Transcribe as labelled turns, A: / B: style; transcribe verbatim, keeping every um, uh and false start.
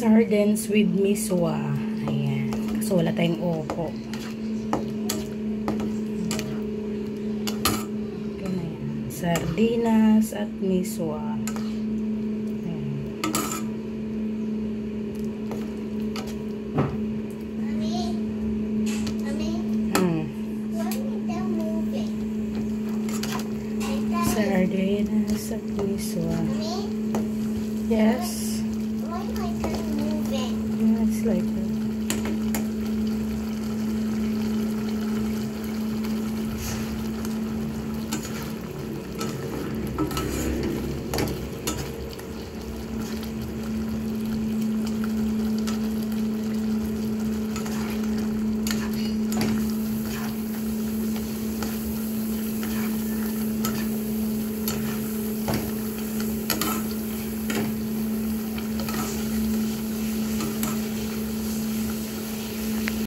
A: Sardines with misua. Ayan. Kasi wala tayong opo. Okay na yan. Sardinas at misua. Ayan.
B: Mommy? Mommy?
A: Hmm.
B: Why are they moving?
A: Sardinas at misua.
B: Mommy?
A: Yes.